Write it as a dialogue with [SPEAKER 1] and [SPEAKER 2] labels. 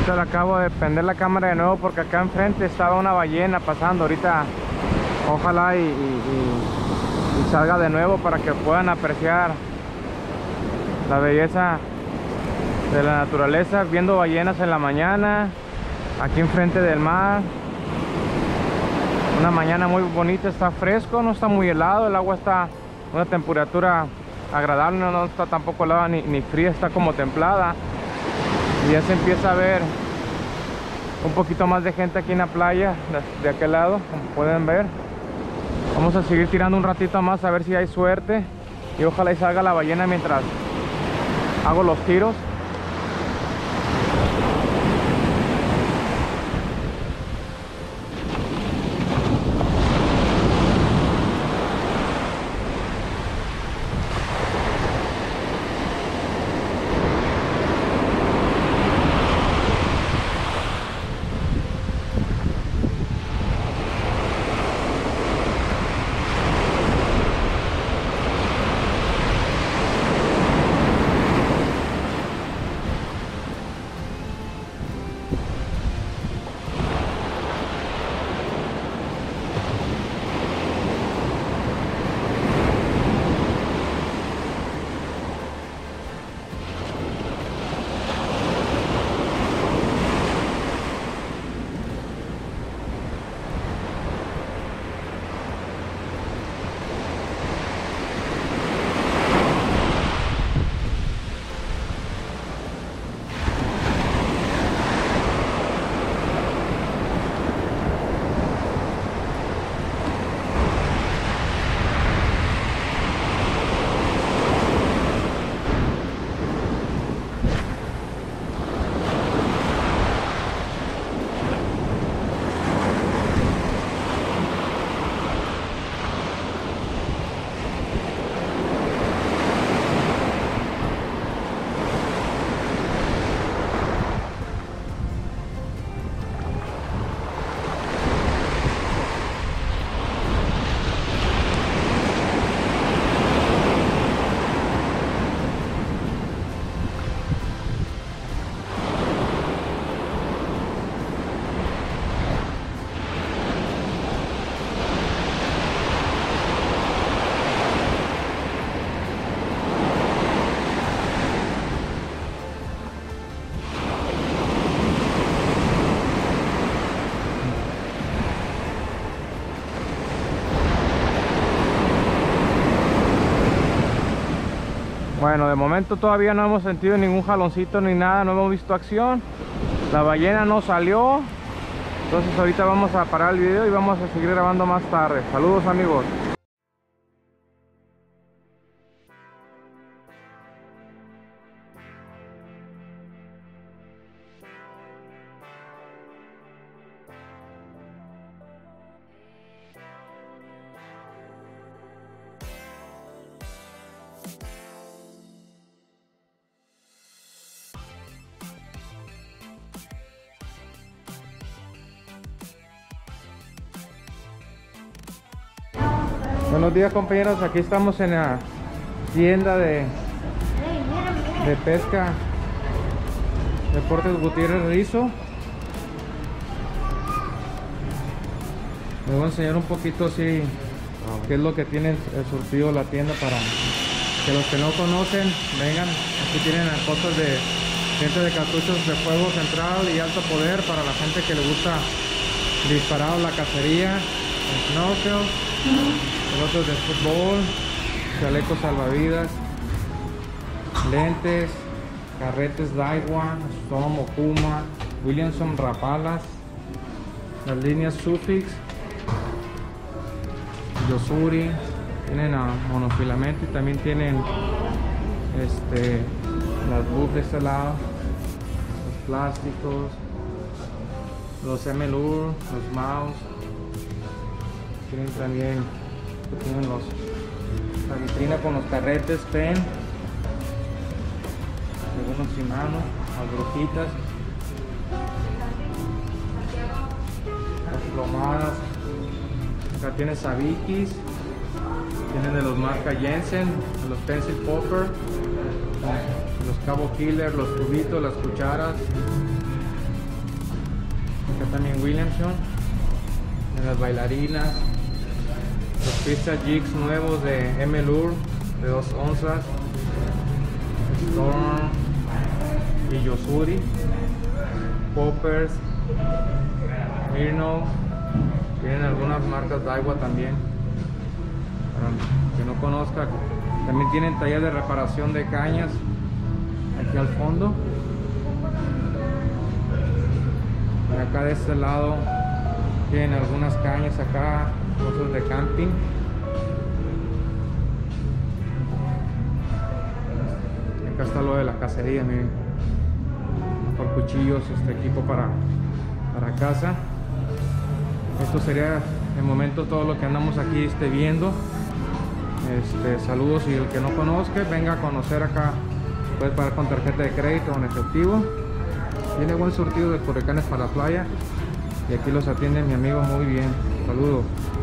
[SPEAKER 1] Ahorita le acabo de prender la cámara de nuevo porque acá enfrente estaba una ballena pasando. Ahorita ojalá y salga de nuevo para que puedan apreciar la belleza de la naturaleza, viendo ballenas en la mañana aquí enfrente del mar. Una mañana muy bonita, está fresco, no está muy helado, el agua está a una temperatura agradable, no está tampoco helada ni fría, está como templada. Y ya se empieza a ver un poquito más de gente aquí en la playa de aquel lado, como pueden ver. Vamos a seguir tirando un ratito más a ver si hay suerte y ojalá y salga la ballena mientras hago los tiros. Bueno, de momento todavía no hemos sentido ningún jaloncito ni nada, no hemos visto acción. La ballena no salió. Entonces ahorita vamos a parar el video y vamos a seguir grabando más tarde. Saludos, amigos. Buenos días, compañeros, aquí estamos en la tienda de pesca Deportes Gutiérrez Rizo. Les voy a enseñar un poquito así qué es lo que tiene el surtido la tienda para que los que no conocen vengan. Aquí tienen cosas de gente de cartuchos de fuego central y alto poder para la gente que le gusta disparar la cacería, el snorkel, pelotas de fútbol, chalecos salvavidas, lentes, carretes Daiwa, Storm, Okuma, Williamson, Rapalas, las líneas Sufix, Yosuri, tienen monofilamento y también tienen las buff de este lado, los plásticos, los MLUR, los mouse, tienen también la vitrina con los carretes Pen, algunos Shimano, las brujitas, las plomadas. Acá tienes Sabikis, tienen de los marca Jensen, de los Pencil Popper, los Cabo Killer, los tubitos, las cucharas, Acá también Williamson, en las bailarinas, los Pizza Jigs nuevos de M-Lure de 2 onzas, Storm y Yosuri, Poppers, Mirno. Tienen algunas marcas Daiwa también, para que no conozca. También tienen taller de reparación de cañas aquí al fondo. Y acá de este lado tienen algunas cañas acá, cosas de camping. Acá está lo de la cacería, miren, por cuchillos, equipo para casa. Esto sería de momento todo lo que andamos aquí viendo. Saludos, y el que no conozca, venga a conocer acá. Puede pagar con tarjeta de crédito o en efectivo. Tiene buen surtido de correcanes para la playa, y aquí los atiende mi amigo muy bien. Saludos.